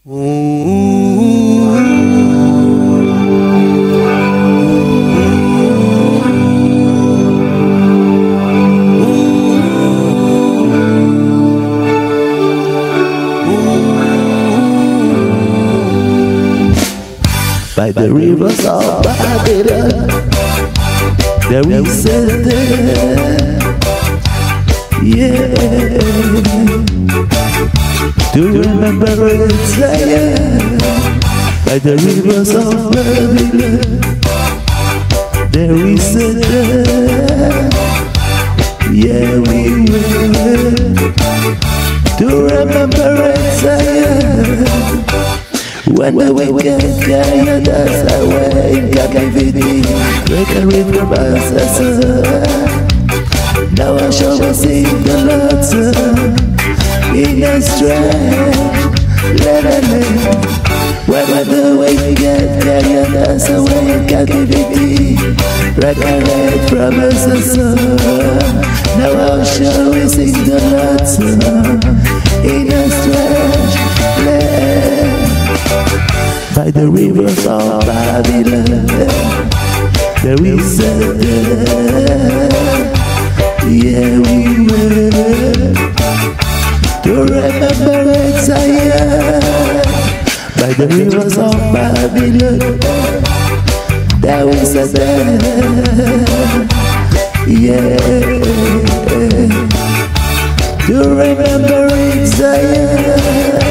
By the rivers of Babylon, there is a day, yeah, to remember its Zion. By the rivers of Babylon, there is a day, yeah, we will, to remember its Zion. When the wicked carried us away in captivity, break and read from us. Now I shall sing the Lord's song in a strength. When the wicked carried us away in captivity, break and read from us. Now I shall sing the Lord's song in a strength. By the rivers of Babylon, there is a day, yeah, we will, to remember its Zion. By the rivers of Babylon, there is a day, yeah, to remember its Zion.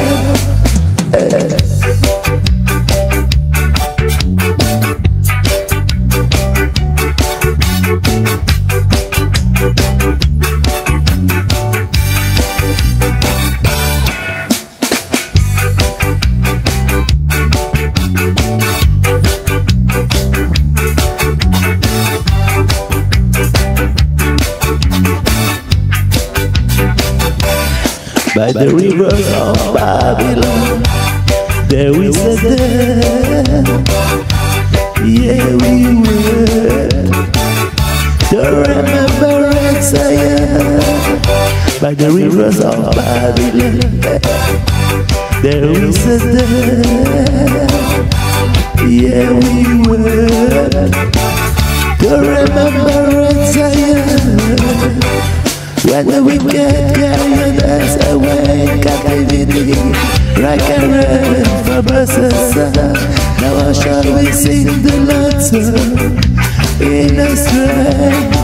By the rivers of Babylon, there is a day, yeah, we will, to remember its Zion. By the rivers of Babylon, there is a day, yeah, we will, to remember its Zion. When the wicked carried us away in captivity, like a red from us, now shall we sing the Lord's song in a strength.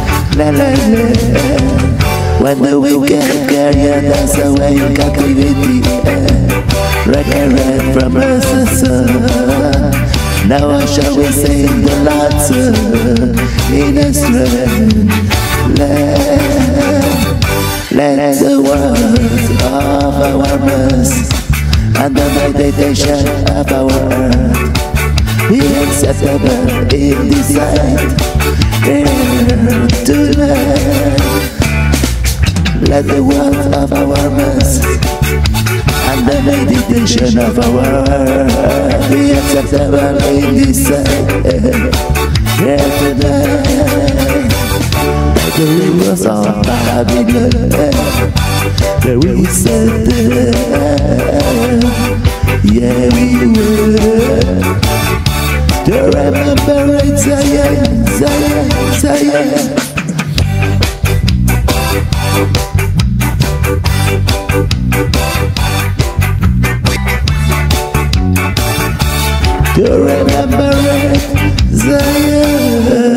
When the wicked carried us away in captivity, like a red from us, now shall we sing the Lord's song in a strength. Let the words of our mouths and the meditation of our heart be acceptable in His sight here tonight. Let the words of our mouths and the meditation of our heart be acceptable in His sight here tonight. The rivers of Babylon, there is a day, yeah, we will, to remember its Zion, Zion, Zion. To remember it, Zion.